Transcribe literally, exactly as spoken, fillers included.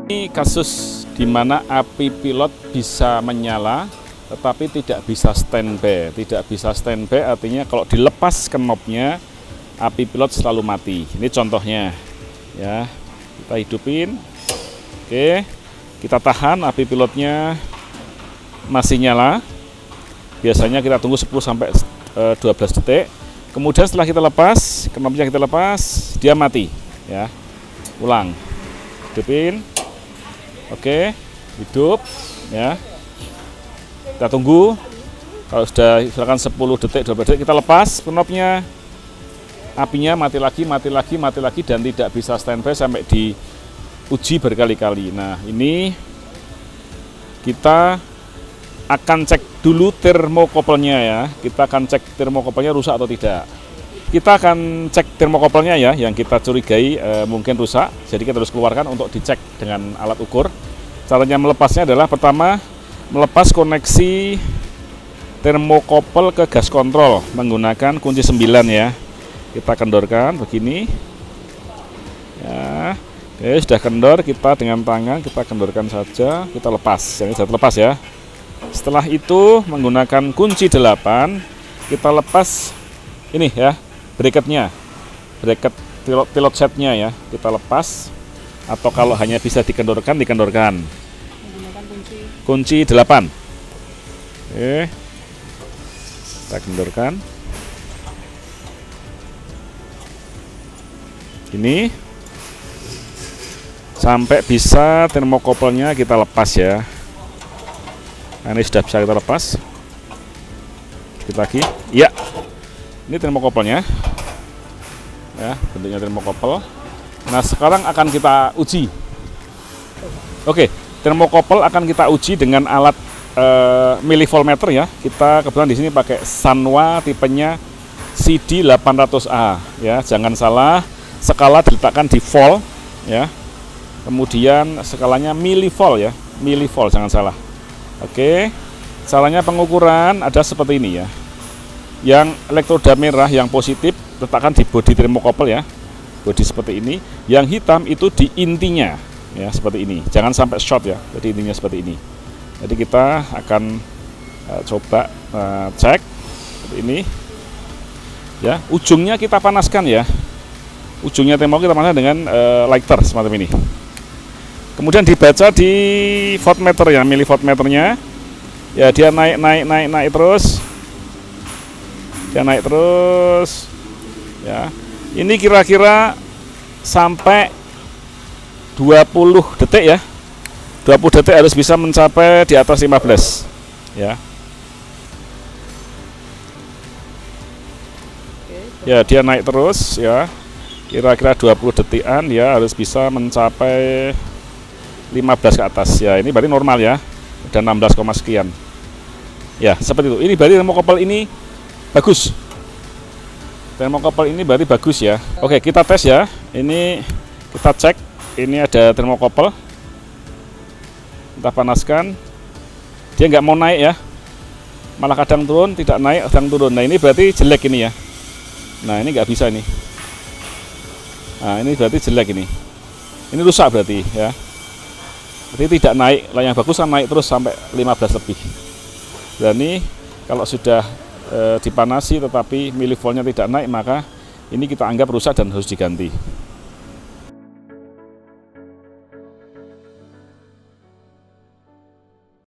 Ini kasus di mana api pilot bisa menyala tetapi tidak bisa standby. Tidak bisa standby artinya kalau dilepas knopnya api pilot selalu mati. Ini contohnya ya. Kita hidupin. Oke. Kita tahan, api pilotnya masih nyala. Biasanya kita tunggu sepuluh sampai dua belas detik. Kemudian setelah kita lepas, knopnya kita lepas, dia mati ya. Ulang. Hidupin. Oke, hidup ya. Kita tunggu. Kalau sudah misalkan sepuluh detik, dua belas detik, kita lepas knopnya. Apinya mati lagi, mati lagi, mati lagi dan tidak bisa standby sampai diuji berkali-kali. Nah, ini kita akan cek dulu termokopelnya ya. Kita akan cek termokopelnya rusak atau tidak. Kita akan cek termokopelnya ya, yang kita curigai e, mungkin rusak. Jadi kita harus keluarkan untuk dicek dengan alat ukur. Caranya melepasnya adalah pertama melepas koneksi termokopel ke gas kontrol menggunakan kunci sembilan ya. Kita kendorkan begini. Ya. Oke, sudah kendor, kita dengan tangan kita kendorkan saja, kita lepas. Yang sudah terlepas ya. Setelah itu menggunakan kunci delapan kita lepas ini ya, bracketnya, bracket pilot, pilot setnya ya, kita lepas. Atau kalau hanya bisa dikendorkan, dikendorkan menggunakan kunci kunci delapan. Oke, kita kendorkan ini sampai bisa termokopelnya kita lepas ya. Nah, ini sudah bisa kita lepas. Sedikit lagi. Ya. Ini termokopelnya. Ya, bentuknya termokopel. Nah, sekarang akan kita uji. Oke, termokopel akan kita uji dengan alat eh, millivoltmeter ya. Kita kebetulan di sini pakai Sanwa tipenya C D delapan ratus A ya. Jangan salah, skala diletakkan di volt ya. Kemudian skalanya millivolt ya. Millivolt, jangan salah. Oke, caranya pengukuran ada seperti ini ya. Yang elektroda merah yang positif letakkan di bodi termokopel ya, bodi seperti ini. Yang hitam itu di intinya ya, seperti ini. Jangan sampai short ya, jadi intinya seperti ini. Jadi kita akan uh, coba uh, cek seperti ini ya. Ujungnya kita panaskan ya. Ujungnya termokopel kita panaskan dengan uh, lighter semacam ini. Kemudian dibaca di voltmeter ya, millivoltmeternya. Ya, dia naik, naik, naik, naik terus. Dia naik terus. Ya. Ini kira-kira sampai dua puluh detik ya. dua puluh detik harus bisa mencapai di atas lima belas. Ya. Ya, dia naik terus ya. Kira-kira dua puluh detikan ya, harus bisa mencapai lima belas ke atas ya. Ini berarti normal ya, dan enam belas, sekian ya, seperti itu. Ini berarti termokopel ini bagus, termokopel ini berarti bagus ya. Oke, kita tes ya. Ini kita cek, ini ada termokopel, kita panaskan, dia nggak mau naik ya, malah kadang turun, tidak naik, kadang turun. Nah, ini berarti jelek ini ya. Nah, ini nggak bisa ini. Nah, ini berarti jelek ini, ini rusak berarti ya. Jadi tidak naik, lah yang bagus kan naik terus sampai lima belas lebih. Dan ini kalau sudah e, dipanasi tetapi millivoltnya tidak naik, maka ini kita anggap rusak dan harus diganti.